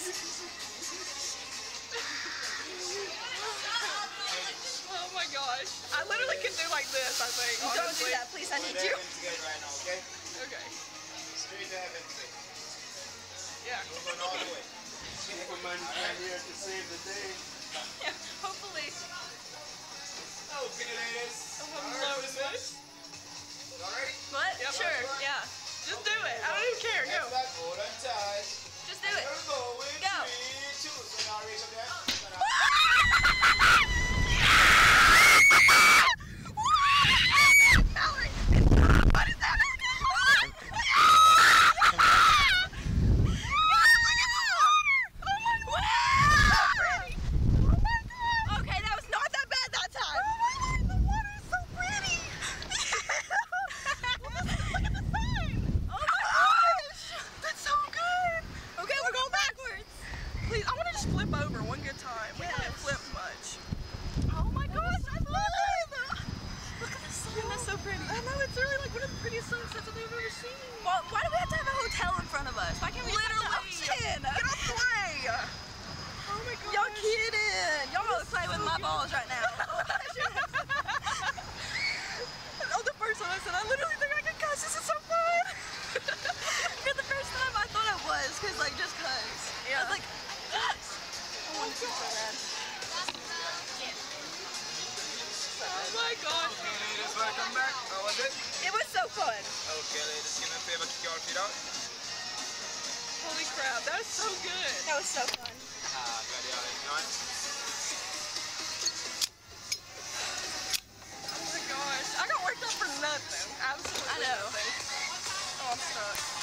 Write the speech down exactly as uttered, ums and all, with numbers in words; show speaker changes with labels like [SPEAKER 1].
[SPEAKER 1] Oh my gosh. I literally could do like this, I think.
[SPEAKER 2] Don't
[SPEAKER 1] honestly.
[SPEAKER 2] do that, please. I need you.
[SPEAKER 3] Right now, okay?
[SPEAKER 1] Okay.
[SPEAKER 3] Straight to heaven today.
[SPEAKER 1] Yeah.
[SPEAKER 3] We're going all the way.
[SPEAKER 4] Superman right here to save the day.
[SPEAKER 2] Yeah, hopefully.
[SPEAKER 3] Okay, ladies.
[SPEAKER 1] Oh, I'm loving this.
[SPEAKER 3] Alright?
[SPEAKER 2] What?
[SPEAKER 1] Yep.
[SPEAKER 2] Sure, yeah.
[SPEAKER 1] Just do it. I don't even care. Go.
[SPEAKER 3] Back, hold on tight.
[SPEAKER 2] Just do it.
[SPEAKER 3] Here we go. With
[SPEAKER 2] Go.
[SPEAKER 3] three, two. So now raise up there.
[SPEAKER 2] What is that? Okay, that was not that bad that time. Oh my god, the water is so pretty. Look at the sign. Oh my gosh, that's so good. Okay, we're going backwards.
[SPEAKER 1] Please, I want to just flip over one good time. We
[SPEAKER 2] Yes.
[SPEAKER 1] haven't flipped much.
[SPEAKER 2] Oh my gosh, I love it. Look at the sun, that's so pretty.
[SPEAKER 1] I know, it's really like one of the prettiest sunsets that we've ever seen.
[SPEAKER 2] Well, why do we have to have a hotel in front of us? Why can't we
[SPEAKER 1] Literally.
[SPEAKER 2] just have the ocean?
[SPEAKER 1] Get off the way. Oh my god.
[SPEAKER 2] Y'all kidding. Y'all want to play with my balls right now.
[SPEAKER 1] Oh, the first one I said, I literally think I can cuss. This is so fun.
[SPEAKER 2] For the first time, I thought it was, cause like just cause.
[SPEAKER 1] Yeah.
[SPEAKER 2] I was like,
[SPEAKER 1] Oh my god. Oh my gosh.
[SPEAKER 3] Okay, ladies, welcome back. How was it?
[SPEAKER 2] it was so fun.
[SPEAKER 3] Okay, ladies, give me a favor, kick your feet out.
[SPEAKER 1] Holy crap, that was so good.
[SPEAKER 2] That was so fun.
[SPEAKER 3] Ah, got the other none.
[SPEAKER 1] Oh my gosh. I got worked up for nothing. Absolutely
[SPEAKER 2] I know.
[SPEAKER 1] nothing. Oh, I'm stuck.